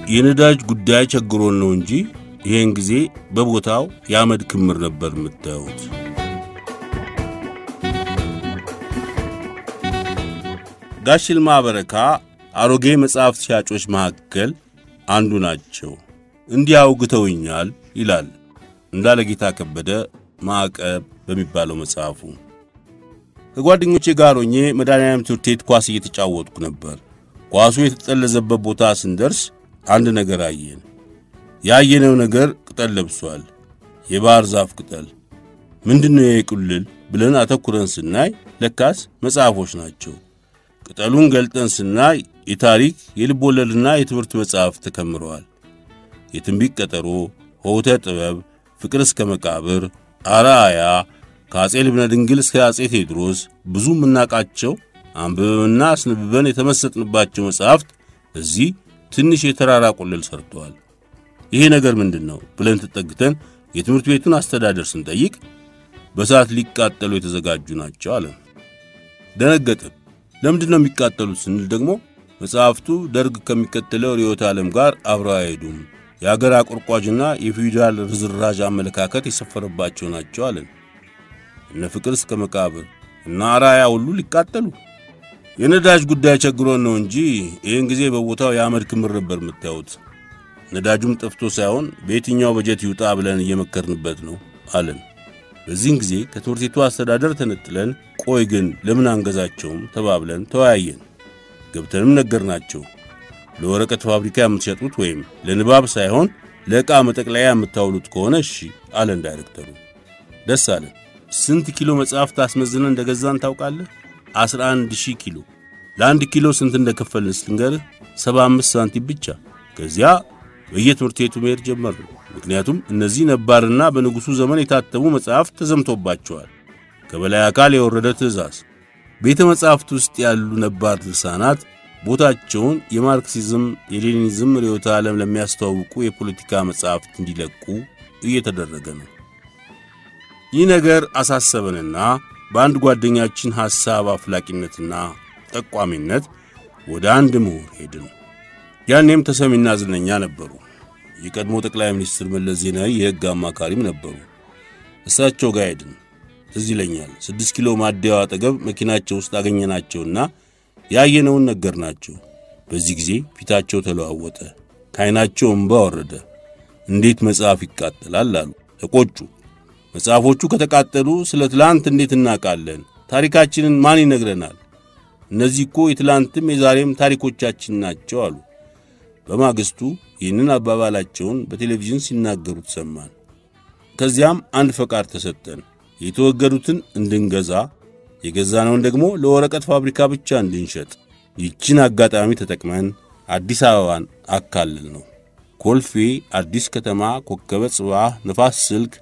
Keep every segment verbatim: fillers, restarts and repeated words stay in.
የነዳጅ ጉዳይ ቸግሮን ነው እንጂ ይሄን ጊዜ በቦታው ያመድ ክምር ነበር የምታዩት። ጋሽ ይልማ በረካ አሮጌ መጽሐፍ ሻጮች መካከል አንዱ ናቸው። እንዲያው ግተውኛል ይላል እንዳለ ጌታ ከበደ ማዕቀብ በሚባለው መጽሐፉ። ከጓደኞቼ ጋር ሆኜ መድኃኒዓለም ትምህርት ቤት ኳስ እየተጫወትኩ ነበር። ኳሱ የተጠለዘበት ቦታ ስንደርስ አንድ ነገር አየን። ያየነው ነገር ቅጠል ለብሷል። የባህር ዛፍ ቅጠል። ምንድነው የቁልል ብለን አተኩረን ስናይ ለካስ መጽሐፎች ናቸው። ቅጠሉን ገልጠን ስናይ የታሪክ የልቦለድና የትምህርት መጽሐፍ ተከምረዋል። የትንቢት ቀጠሮ፣ ሆተ ጥበብ፣ ፍቅር እስከ መቃብር፣ አራያ፣ ከአጼ ልብነ ድንግል እስከ አጼ ቴዎድሮስ ብዙ ምናቃቸው አንብበንና አስነብበን የተመሰጥንባቸው መጽሐፍት እዚህ ትንሽ የተራራ ቁልል ሰርተዋል። ይሄ ነገር ምንድነው ብለን ተጠግተን የትምህርት ቤቱን አስተዳደር ስንጠይቅ በሰዓት ሊቃጠሉ የተዘጋጁ ናቸው አለ። ደነገጥን። ለምንድነው የሚቃጠሉት ስንል ደግሞ መጽሐፍቱ ደርግ ከሚከተለው ርዕዮተ ዓለም ጋር አብረው አይሄዱም፣ የአገር አቆርቋጅና የፊውዳል ርዝራዥ አመለካከት የሰፈረባቸው ናቸው አለን። እነ ፍቅር እስከ መቃብር እና አራያ ሁሉ ሊቃጠሉ። የነዳጅ ጉዳይ ቸግሮን ነው እንጂ ይሄን ጊዜ በቦታው ያመድ ክምር ነበር የምታዩት። ነዳጁም ጠፍቶ ሳይሆን በየትኛው በጀት ይውጣ ብለን እየመከርንበት ነው አለን። በዚህን ጊዜ ከትምህርት ቤቱ አስተዳደር ተነጥለን ቆይ ግን ለምን አንገዛቸውም ተባብለን ተወያየን። ገብተንም ነገርናቸው። ለወረቀት ፋብሪካ የምትሸጡት ወይም ለንባብ ሳይሆን ለዕቃ መጠቅለያ የምታውሉት ከሆነ እሺ አለን ዳይሬክተሩ። ደስ አለን። ስንት ኪሎ መጽሐፍ ታስመዝነን እንደገዛን ታውቃለህ? አስራ አንድ ሺህ ኪሎ። ለአንድ ኪሎ ስንት እንደከፈልን ልንገርህ? ሰባ አምስት ሳንቲም ብቻ። ከዚያ በየትምህርት ቤቱ መሄድ ጀመርን። ምክንያቱም እነዚህ ነባርና በንጉሱ ዘመን የታተሙ መጽሐፍ ተዘምቶባቸዋል። ከበላይ አካል የወረደ ትዕዛዝ። ቤተ መጽሐፍት ውስጥ ያሉ ነባር ድርሳናት ቦታቸውን የማርክሲዝም የሌኒኒዝም ርዕዮተ ዓለም ለሚያስተዋውቁ የፖለቲካ መጽሐፍት እንዲለቁ እየተደረገ ነው። ይህ ነገር አሳሰበንና በአንድ ጓደኛችን ሐሳብ አፍላቂነትና ጠቋሚነት ወደ አንድ ምሁር ሄድን። ያኔም ተሰሚና ዝነኛ ነበሩ። የቀድሞ ጠቅላይ ሚኒስትር መለስ ዜናዊ የሕግ አማካሪም ነበሩ። እሳቸው ጋር ሄድን። ትዝ ይለኛል ስድስት ኪሎ ማደያው አጠገብ መኪናቸው ውስጥ አገኘናቸውና ያየነውን ነገርናቸው። በዚህ ጊዜ ፊታቸው ተለዋወጠ፣ ከዓይናቸው እንባ ወረደ። እንዴት መጽሐፍ ይቃጠላል አሉ። ተቆጩ። መጽሐፎቹ ከተቃጠሉ ስለ ትላንት እንዴት እናቃለን? ታሪካችንን ማን ይነግረናል? እነዚህ እኮ የትላንትም የዛሬም ታሪኮቻችን ናቸው አሉ። በማግስቱ ይህንን አባባላቸውን በቴሌቪዥን ሲናገሩት ሰማን። ከዚያም አንድ ፈቃድ ተሰጠን። የተወገዱትን እንድንገዛ፣ የገዛነውን ደግሞ ለወረቀት ፋብሪካ ብቻ እንድንሸጥ። ይህችን አጋጣሚ ተጠቅመን አዲስ አበባን አካልል ነው። ኮልፌ፣ አዲስ ከተማ፣ ኮከበ ጽባህ፣ ንፋስ ስልክ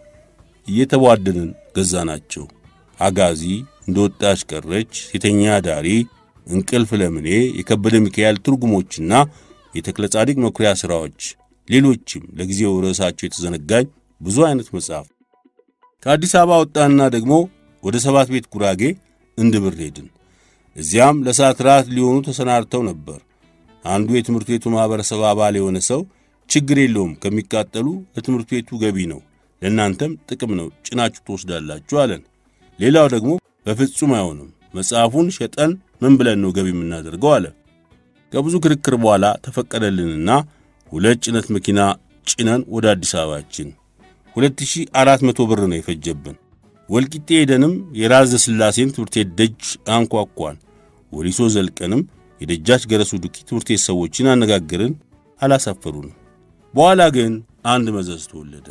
እየተዋደድን ገዛናቸው። አጋዚ፣ እንደወጣች ቀረች፣ ሴተኛ ዳሪ፣ እንቅልፍ ለምኔ፣ የከበደ ሚካኤል ትርጉሞችና የተክለ ጻዲቅ መኩሪያ ሥራዎች፣ ሌሎችም ለጊዜው ርዕሳቸው የተዘነጋኝ ብዙ አይነት መጽሐፍ ከአዲስ አበባ ወጣንና ደግሞ ወደ ሰባት ቤት ጉራጌ እንድብር ሄድን። እዚያም ለሰዓት ራት ሊሆኑ ተሰናድተው ነበር። አንዱ የትምህርት ቤቱ ማህበረሰብ አባል የሆነ ሰው ችግር የለውም ከሚቃጠሉ ለትምህርት ቤቱ ገቢ ነው፣ ለእናንተም ጥቅም ነው፣ ጭናችሁ ትወስዳላችሁ አለን። ሌላው ደግሞ በፍጹም አይሆንም፣ መጽሐፉን ሸጠን ምን ብለን ነው ገቢ የምናደርገው አለ። ከብዙ ክርክር በኋላ ተፈቀደልንና ሁለት ጭነት መኪና ጭነን ወደ አዲስ አበባችን ሁለት ሺህ አራት መቶ ብር ነው የፈጀብን። ወልቂጤ ሄደንም የራስ ስላሴን ትምህርት ቤት ደጅ አንኳኳን። ወሊሶ ዘልቀንም የደጃች ገረሱ ዱኪ ትምህርት ቤት ሰዎችን አነጋገርን። አላሳፈሩን። በኋላ ግን አንድ መዘዝ ተወለደ።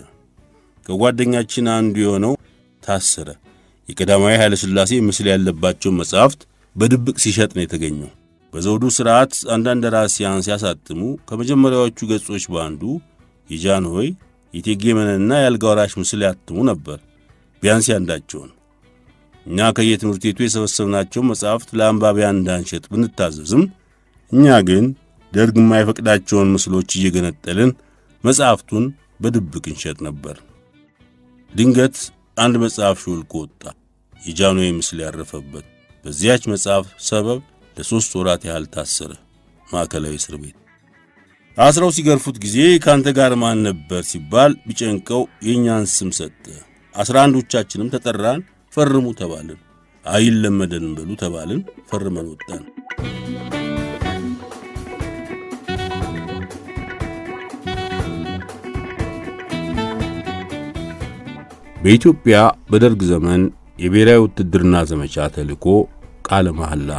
ከጓደኛችን አንዱ የሆነው ታሰረ። የቀዳማዊ ኃይለ ሥላሴ ምስል ያለባቸው መጽሐፍት በድብቅ ሲሸጥ ነው የተገኘው። በዘውዱ ሥርዓት አንዳንድ ደራሲያን ሲያሳትሙ ከመጀመሪያዎቹ ገጾች ባንዱ የጃንሆይ የእቴጌ መነንና የአልጋ ወራሽ ምስል ያትሙ ነበር። ቢያንስ ያንዳቸውን። እኛ ከየትምህርት ቤቱ የሰበሰብናቸው መጽሐፍት ለአንባቢያን እንዳንሸጥ ብንታዘዝም እኛ ግን ደርግ የማይፈቅዳቸውን ምስሎች እየገነጠልን መጽሐፍቱን በድብቅ እንሸጥ ነበር። ድንገት አንድ መጽሐፍ ሾልኮ ወጣ፣ የጃንሆይ ምስል ያረፈበት። በዚያች መጽሐፍ ሰበብ ለሶስት ወራት ያህል ታሰረ፣ ማዕከላዊ እስር ቤት። አስረው ሲገርፉት ጊዜ ካንተ ጋር ማን ነበር ሲባል ቢጨንቀው የኛን ስም ሰጠ። አስራ አንዶቻችንም ተጠራን፣ ፈርሙ ተባልን። አይለመደንም በሉ ተባልን፣ ፈርመን ወጣን። በኢትዮጵያ በደርግ ዘመን የብሔራዊ ውትድርና ዘመቻ ተልኮ ቃለ መሐላ።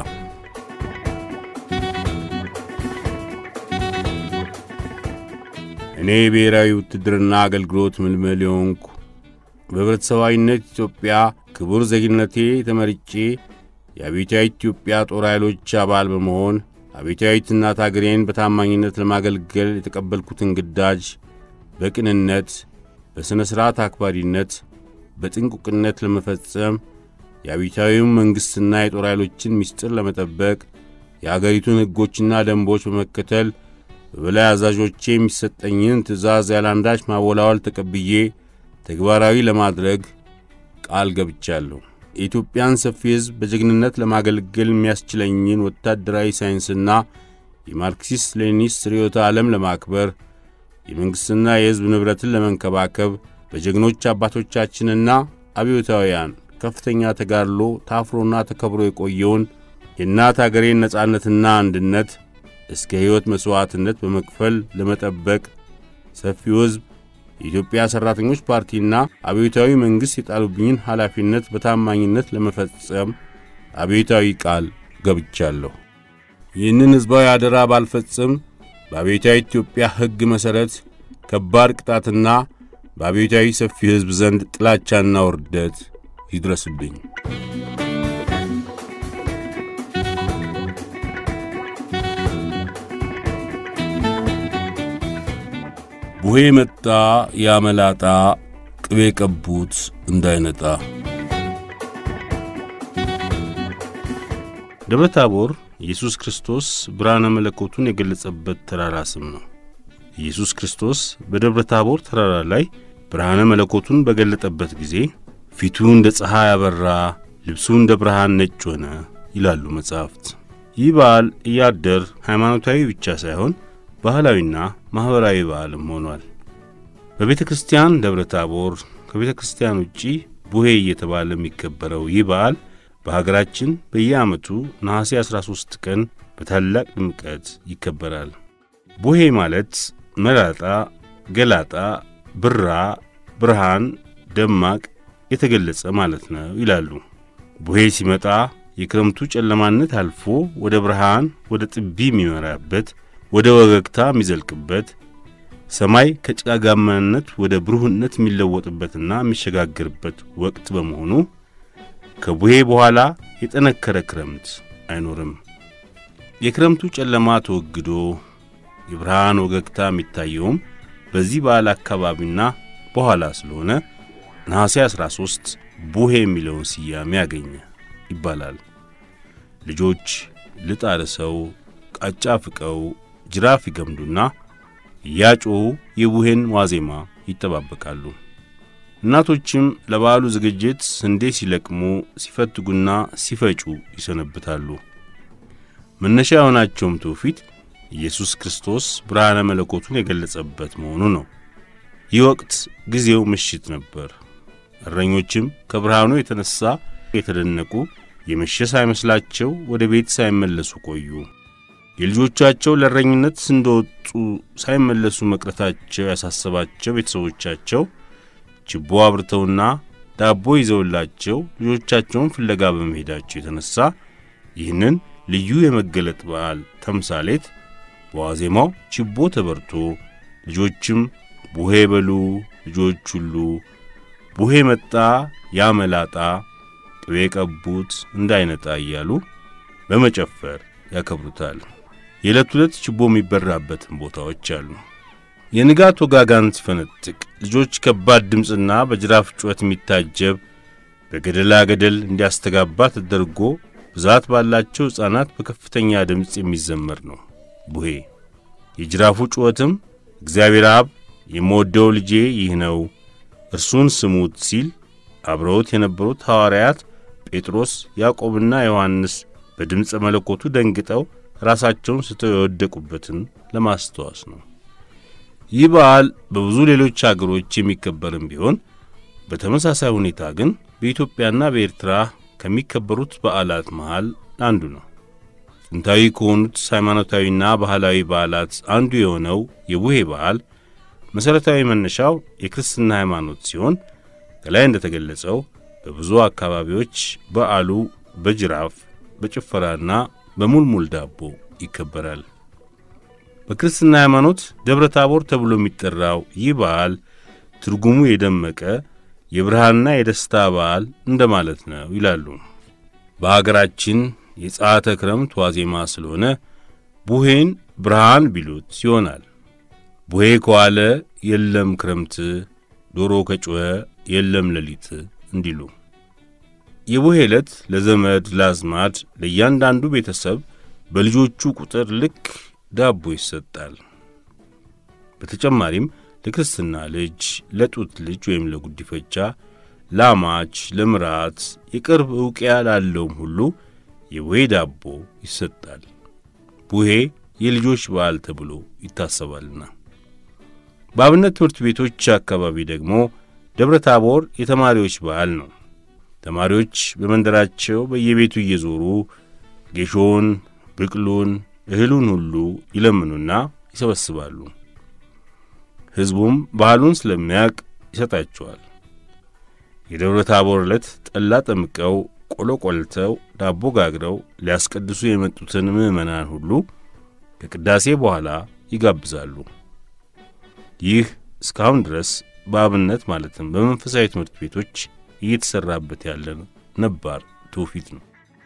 እኔ ብሔራዊ ውትድርና አገልግሎት ምልምል ሆንኩ። በህብረተሰባዊነት ኢትዮጵያ ክቡር ዜግነቴ ተመርጬ የአብዮታዊ ኢትዮጵያ ጦር ኃይሎች አባል በመሆን አብዮታዊት እናት አገሬን በታማኝነት ለማገልገል የተቀበልኩትን ግዳጅ በቅንነት በስነ ስርዓት አክባሪነት በጥንቁቅነት ለመፈጸም የአብዮታዊው መንግስትና የጦር ኃይሎችን ምስጢር ለመጠበቅ የአገሪቱን ህጎችና ደንቦች በመከተል በበላይ አዛዦቼ የሚሰጠኝን ትእዛዝ ያላንዳች ማወላወል ተቀብዬ ተግባራዊ ለማድረግ ቃል ገብቻለሁ። የኢትዮጵያን ሰፊ ህዝብ በጀግንነት ለማገልገል የሚያስችለኝን ወታደራዊ ሳይንስና የማርክሲስት ሌኒኒስት ርዕዮተ ዓለም ለማክበር የመንግስትና የህዝብ ንብረትን ለመንከባከብ በጀግኖች አባቶቻችንና አብዮታውያን ከፍተኛ ተጋድሎ ታፍሮና ተከብሮ የቆየውን የእናት አገሬን ነጻነትና አንድነት እስከ ሕይወት መስዋዕትነት በመክፈል ለመጠበቅ ሰፊው ህዝብ የኢትዮጵያ ሰራተኞች ፓርቲና አብዮታዊ መንግስት የጣሉብኝን ኃላፊነት በታማኝነት ለመፈጸም አብዮታዊ ቃል ገብቻለሁ። ይህንን ህዝባዊ አደራ ባልፈጽም በአብዮታዊ ኢትዮጵያ ህግ መሰረት ከባድ ቅጣትና በአብዮታዊ ሰፊ ህዝብ ዘንድ ጥላቻና ውርደት ይድረስብኝ። ቡሄ መጣ ያመላጣ ቅቤ ቀቡት እንዳይነጣ። ደብረ ታቦር ኢየሱስ ክርስቶስ ብርሃነ መለኮቱን የገለጸበት ተራራ ስም ነው። ኢየሱስ ክርስቶስ በደብረ ታቦር ተራራ ላይ ብርሃነ መለኮቱን በገለጠበት ጊዜ ፊቱ እንደ ፀሐይ አበራ፣ ልብሱ እንደ ብርሃን ነጭ ሆነ ይላሉ መጻሕፍት። ይህ በዓል እያደር ሃይማኖታዊ ብቻ ሳይሆን ባህላዊና ማህበራዊ በዓልም ሆኗል። በቤተ ክርስቲያን ደብረ ታቦር ከቤተ ክርስቲያን ውጪ ቡሄ እየተባለ የሚከበረው ይህ በዓል በሀገራችን በየዓመቱ ነሐሴ አስራ ሦስት ቀን በታላቅ ድምቀት ይከበራል። ቡሄ ማለት መላጣ፣ ገላጣ፣ ብራ፣ ብርሃን፣ ደማቅ የተገለጸ ማለት ነው ይላሉ። ቡሄ ሲመጣ የክረምቱ ጨለማነት አልፎ ወደ ብርሃን ወደ ጥቢ የሚመራበት ወደ ወገግታ የሚዘልቅበት ሰማይ ከጭጋጋማነት ወደ ብሩህነት የሚለወጥበትና የሚሸጋገርበት ወቅት በመሆኑ ከቡሄ በኋላ የጠነከረ ክረምት አይኖርም። የክረምቱ ጨለማ ተወግዶ የብርሃን ወገግታ የሚታየውም በዚህ በዓል አካባቢና በኋላ ስለሆነ ነሐሴ አስራ ሦስት ቡሄ የሚለውን ስያሜ ያገኘ ይባላል። ልጆች ልጥ አርሰው ቃጫ ፍቀው ጅራፍ ይገምዱና ያጮሁ የቡሄን ዋዜማ ይጠባበቃሉ። እናቶችም ለበዓሉ ዝግጅት ስንዴ ሲለቅሙ ሲፈትጉና ሲፈጩ ይሰነብታሉ። መነሻ የሆናቸውም ትውፊት ኢየሱስ ክርስቶስ ብርሃነ መለኮቱን የገለጸበት መሆኑ ነው። ይህ ወቅት ጊዜው ምሽት ነበር። እረኞችም ከብርሃኑ የተነሳ የተደነቁ የመሸ ሳይመስላቸው ወደ ቤት ሳይመለሱ ቆዩ። የልጆቻቸው ለእረኝነት እንደወጡ ሳይመለሱ መቅረታቸው ያሳሰባቸው ቤተሰቦቻቸው ችቦ አብርተውና ዳቦ ይዘውላቸው ልጆቻቸውን ፍለጋ በመሄዳቸው የተነሳ ይህንን ልዩ የመገለጥ በዓል ተምሳሌት በዋዜማው ችቦ ተበርቶ ልጆችም ቡሄ በሉ ልጆች ሁሉ ቡሄ መጣ ያመላጣ ቅቤ ቀቡት እንዳይነጣ እያሉ በመጨፈር ያከብሩታል። የዕለት ሁለት ችቦ የሚበራበትን ቦታዎች አሉ። የንጋት ወጋጋን ሲፈነጥቅ ልጆች ከባድ ድምፅና በጅራፍ ጩኸት የሚታጀብ በገደላ ገደል እንዲያስተጋባ ተደርጎ ብዛት ባላቸው ሕፃናት በከፍተኛ ድምፅ የሚዘመር ነው ቡሄ። የጅራፉ ጩኸትም እግዚአብሔር አብ የምወደው ልጄ ይህ ነው እርሱን ስሙት ሲል አብረውት የነበሩት ሐዋርያት ጴጥሮስ ያዕቆብና ዮሐንስ በድምፀ መለኮቱ ደንግጠው ራሳቸውን ስተው የወደቁበትን ለማስተዋስ ነው። ይህ በዓል በብዙ ሌሎች አገሮች የሚከበርም ቢሆን በተመሳሳይ ሁኔታ ግን በኢትዮጵያና በኤርትራ ከሚከበሩት በዓላት መሃል አንዱ ነው። ጥንታዊ ከሆኑት ሃይማኖታዊና ባህላዊ በዓላት አንዱ የሆነው የቡሄ በዓል መሰረታዊ መነሻው የክርስትና ሃይማኖት ሲሆን ከላይ እንደተገለጸው በብዙ አካባቢዎች በዓሉ በጅራፍ በጭፈራና በሙልሙል ዳቦ ይከበራል። በክርስትና ሃይማኖት ደብረ ታቦር ተብሎ የሚጠራው ይህ በዓል ትርጉሙ የደመቀ የብርሃንና የደስታ በዓል እንደማለት ነው ይላሉ። በአገራችን የፀዓተ ክረምት ዋዜማ ስለሆነ ቡሄን ብርሃን ቢሉት ይሆናል። ቡሄ ከዋለ የለም ክረምት፣ ዶሮ ከጮኸ የለም ሌሊት እንዲሉ። የቡሄ ዕለት ለዘመድ ለአዝማድ ለእያንዳንዱ ቤተሰብ በልጆቹ ቁጥር ልክ ዳቦ ይሰጣል። በተጨማሪም ለክርስትና ልጅ፣ ለጡት ልጅ ወይም ለጉዲፈቻ፣ ለአማች፣ ለምራት፣ የቅርብ ዕውቅያ ላለውም ሁሉ የቡሄ ዳቦ ይሰጣል። ቡሄ የልጆች በዓል ተብሎ ይታሰባልና። በአብነት ትምህርት ቤቶች አካባቢ ደግሞ ደብረ ታቦር የተማሪዎች በዓል ነው። ተማሪዎች በመንደራቸው በየቤቱ እየዞሩ ጌሾን፣ ብቅሉን፣ እህሉን ሁሉ ይለምኑና ይሰበስባሉ። ሕዝቡም ባህሉን ስለሚያውቅ ይሰጣቸዋል። የደብረ ታቦር ዕለት ጠላ ጠምቀው ቆሎ ቆልተው ዳቦ ጋግረው ሊያስቀድሱ የመጡትን ምዕመናን ሁሉ ከቅዳሴ በኋላ ይጋብዛሉ። ይህ እስካሁን ድረስ በአብነት ማለትም በመንፈሳዊ ትምህርት ቤቶች እየተሰራበት ያለ ነባር ትውፊት ነው።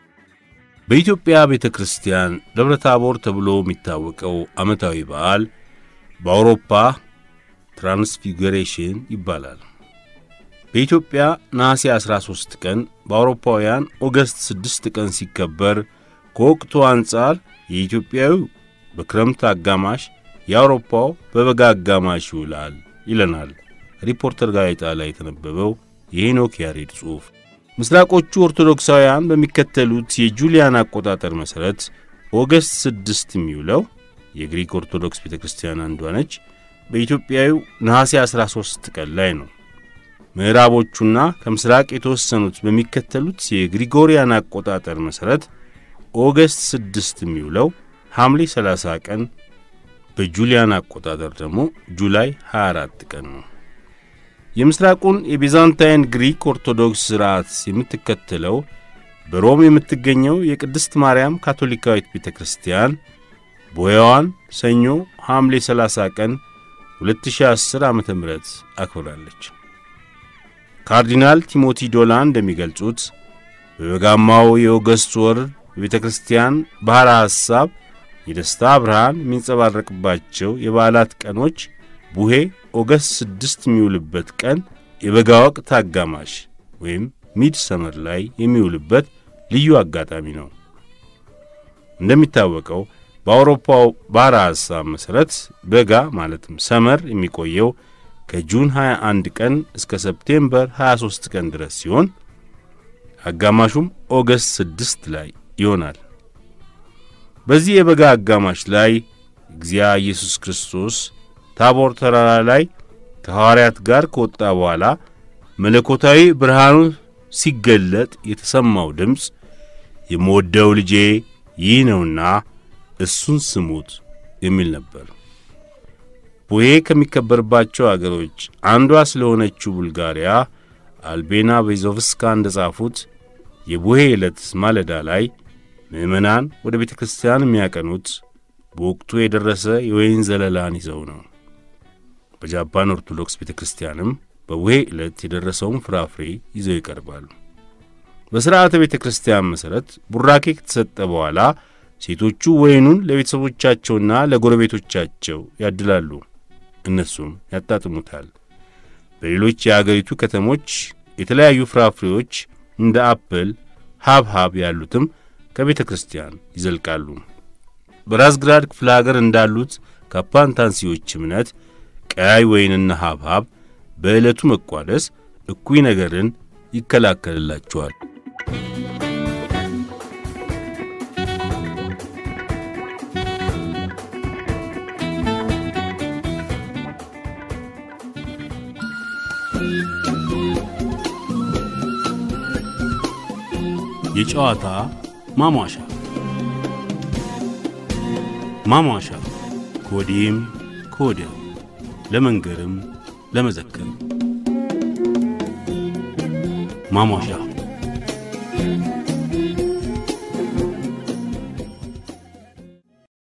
በኢትዮጵያ ቤተ ክርስቲያን ደብረ ታቦር ተብሎ የሚታወቀው ዓመታዊ በዓል በአውሮፓ ትራንስፊጉሬሽን ይባላል። በኢትዮጵያ ነሐሴ አስራ ሦስት ቀን በአውሮፓውያን ኦገስት ስድስት ቀን ሲከበር ከወቅቱ አንጻር የኢትዮጵያው በክረምት አጋማሽ የአውሮፓው በበጋ አጋማሽ ይውላል ይለናል ሪፖርተር ጋዜጣ ላይ የተነበበው የሄኖክ ያሬድ ጽሑፍ። ምስራቆቹ ኦርቶዶክሳውያን በሚከተሉት የጁሊያን አቆጣጠር መሠረት ኦገስት ስድስት የሚውለው የግሪክ ኦርቶዶክስ ቤተ ክርስቲያን አንዷ ነች። በኢትዮጵያው ነሐሴ አስራ ሦስት ቀን ላይ ነው። ምዕራቦቹና ከምስራቅ የተወሰኑት በሚከተሉት የግሪጎሪያን አቆጣጠር መሠረት ኦገስት ስድስት የሚውለው ሐምሌ ሰላሳ ቀን፣ በጁሊያን አቆጣጠር ደግሞ ጁላይ ሃያ አራት ቀን ነው። የምስራቁን የቢዛንታይን ግሪክ ኦርቶዶክስ ሥርዓት የምትከተለው በሮም የምትገኘው የቅድስት ማርያም ካቶሊካዊት ቤተ ክርስቲያን ቡሄዋን ሰኞ ሐምሌ ሰላሳ ቀን ሁለት ሺህ አስር ዓመተ ምህረት አክብራለች። ካርዲናል ቲሞቲ ዶላን እንደሚገልጹት በበጋማው የኦገስት ወር በቤተ ክርስቲያን ባሕረ ሐሳብ የደስታ ብርሃን የሚንጸባረቅባቸው የበዓላት ቀኖች ቡሄ ኦገስት ስድስት የሚውልበት ቀን የበጋ ወቅት አጋማሽ ወይም ሚድ ሰመር ላይ የሚውልበት ልዩ አጋጣሚ ነው። እንደሚታወቀው በአውሮፓው ባሕረ ሐሳብ መሠረት በጋ ማለትም ሰመር የሚቆየው ከጁን ሃያ አንድ ቀን እስከ ሰፕቴምበር ሃያ ሦስት ቀን ድረስ ሲሆን አጋማሹም ኦገስት ስድስት ላይ ይሆናል። በዚህ የበጋ አጋማሽ ላይ እግዚአ ኢየሱስ ክርስቶስ ታቦር ተራራ ላይ ከሐዋርያት ጋር ከወጣ በኋላ መለኮታዊ ብርሃኑ ሲገለጥ የተሰማው ድምፅ የምወደው ልጄ ይህ ነውና እሱን ስሙት የሚል ነበር። ቡሄ ከሚከበርባቸው አገሮች አንዷ ስለሆነችው ቡልጋሪያ አልቤና ቤዞቭስካ እንደጻፉት የቡሄ ዕለት ማለዳ ላይ ምዕመናን ወደ ቤተ ክርስቲያን የሚያቀኑት በወቅቱ የደረሰ የወይን ዘለላን ይዘው ነው። በጃፓን ኦርቶዶክስ ቤተ ክርስቲያንም በቡሄ ዕለት የደረሰውን ፍራፍሬ ይዘው ይቀርባሉ። በሥርዓተ ቤተ ክርስቲያን መሠረት ቡራኬ ከተሰጠ በኋላ ሴቶቹ ወይኑን ለቤተሰቦቻቸውና ለጎረቤቶቻቸው ያድላሉ፣ እነሱም ያጣጥሙታል። በሌሎች የአገሪቱ ከተሞች የተለያዩ ፍራፍሬዎች እንደ አፕል፣ ሐብሐብ ያሉትም ከቤተ ክርስቲያን ይዘልቃሉ። በራዝግራድ ክፍለ ሀገር እንዳሉት ካፓንታንሲዎች እምነት ቀያይ ወይንና ሐብሐብ በዕለቱ መቋደስ እኩይ ነገርን ይከላከልላቸዋል። የጨዋታ ማሟሻ ማሟሻ ኮዲም ኮዲያ ለመንገርም ለመዘከር ማሟሻ